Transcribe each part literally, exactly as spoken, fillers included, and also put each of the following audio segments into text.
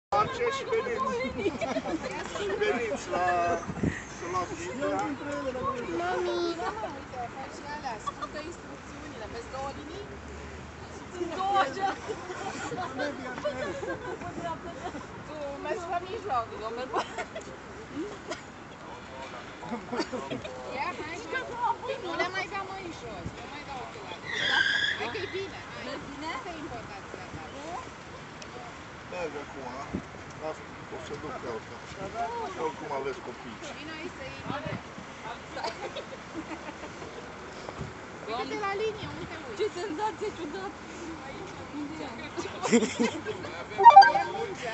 Face și veniți. Și veniți la... să luați linia. Mami! Uite, faci și alea, ascultă instrucțiunile. Vezi două linii? Sunt două așa. Tu mergi la mijloc, eu merg pe... Ia, hai, hai. Nu le mai dau mâini jos, nu mai dau ochelari. Hai că e bine, hai. Mergi bine? Asta e importanța ta. Merg acum, asta o să duc pe asta. Și oricum aveți copii. Vino aici să iei bine. Uite-te la linie, unde te uiți? Ce senzație ciudată! Unde e? E mulță.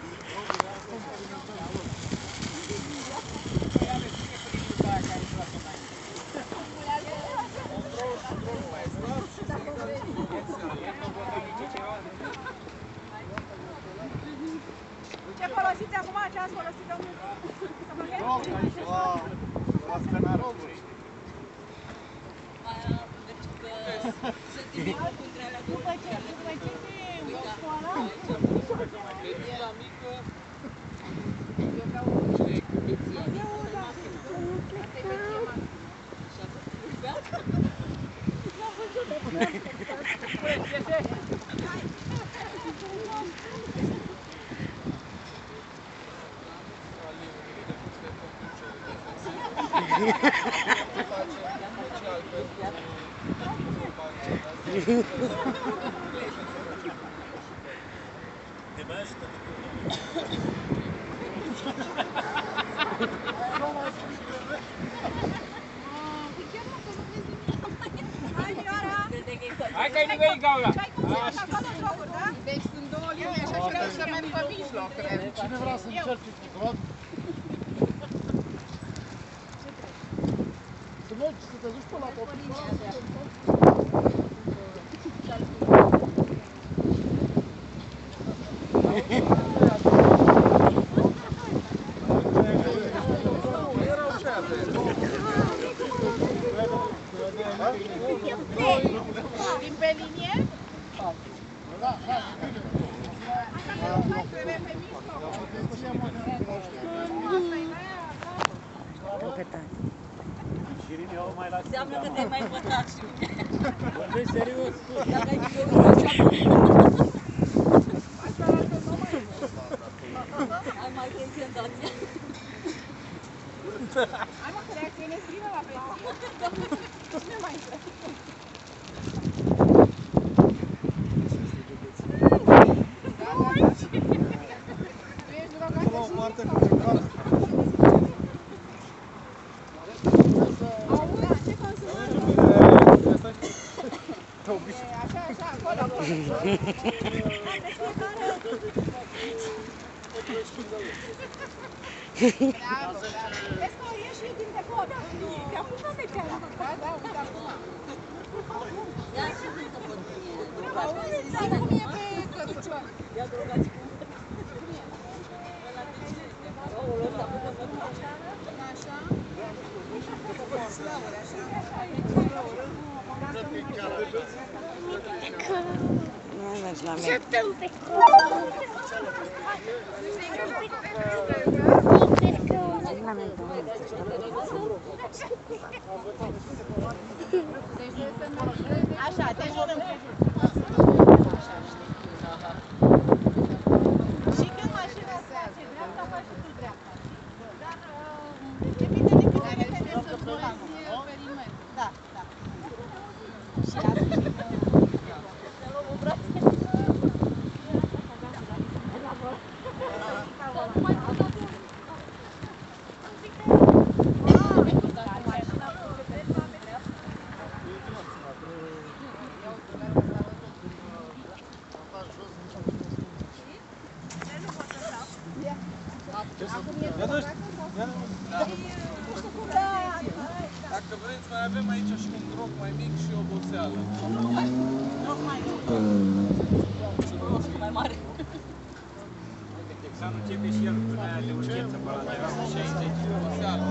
Ce folosiți acum? Ce ați folosit, domnul? Wow, las canarul. După ce, după ce te școala? La mică. Eu vreau o beție. Asta e beție mare. Și atât? N-am văzut. Hai că-i nivel gaura! Ce-ai cum se acolo jocuri, da? Deci sunt două linii așa și vreau să merg pe mijloc. Cine vrea să încerce ceva? Să mergi, să te duci pe la copii. Din pe linie? Da, da. Trebuie pe mijloc. Înseamnă că te-ai mai învățat și mine. Vorbești serios? Dacă ai fi eu așa, ai mai concentrația. Hai mă, că reacționezi bine la beție. Cine mai trebuie? Da, da, da. Tu ești drogată și Moartă cu ciocolată. auzi, ce consumați? Așa, așa, acolo, acolo. Bravo, bravo. Vezi că ieși din depot. Te apucă de cealaltă. Da, da, uite acum. Ia și cum să pot bine. Auzi, dar cum e pe cărucior? Ia drogați cum. Aoleu, s-a făcut așa. Așa. Slavă, așa. Nu mai mergi la mine. Să-mi pe La mine, doamne. Așa, te jurăm. Și când mașina se face dreapta, faci tu dreapta. Dar Depinde de cât de repede să plouezi perimetrul. da, da. Și atunci... Acum e drogată sau? Dacă vreți, mai avem aici și un drog mai mic și o oboseală. Mai mare. Examenul începe și el până aia de urgență, până la șaizeci, oboseală.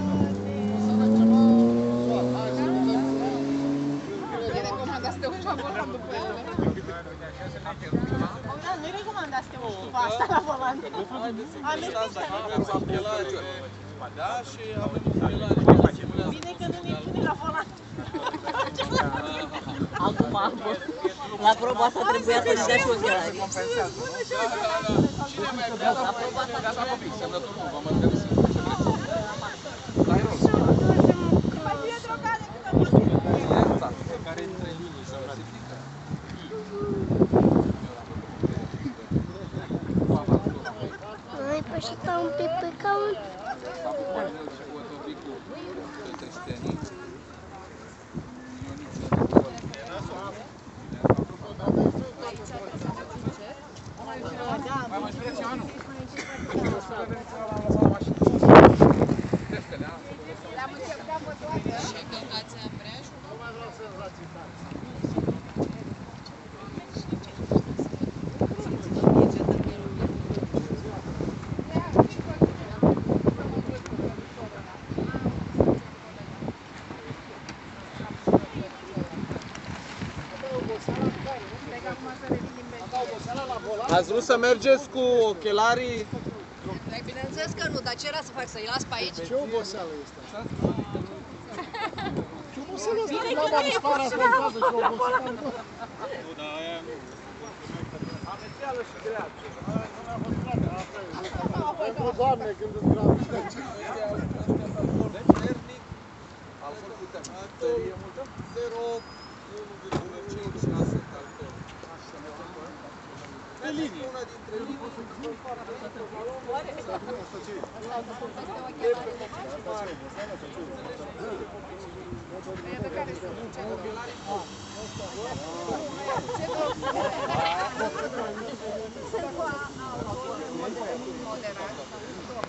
E recomandat să te uiți acolo după ele. Așa se merge. nu-i recomandat să te urci cu asta la volan. Haideți să aveți ochelari. Ba da, și avem ochelari. Bine că nu ne pune la volan. Acum, la proba asta trebuia să-și dea și ochelarii. Cine mai vrea la proba asta? Gata copii, semnături nu, vă mărgăriți ce vreți. Dai rost. Exact, fiecare dintre linii se clasifică. Ai pășit un pic pe caun. Mai mă spuneți eu, nu? Le-am încercat pe toate. Și călcați în breajul? Nu mai vreau senzații tare. Ați vrut să mergeți cu ochelarii? Bineînțeles că nu, dar ce era să fac, să-i las pe aici? Ce oboseală este asta? Ce oboseală asta? Bine că nu e oboseală! Ce oboseală? Nu, dar aia nu. Amețeală și grea. Pentru doamne când îți vreau niște. Deci, ernic, altfel putem. Tărie multă? zero virgulă cinci șase calcul. Pe linie. Una dintre linii. De care sunt? Ce ochelari? Ce moderat.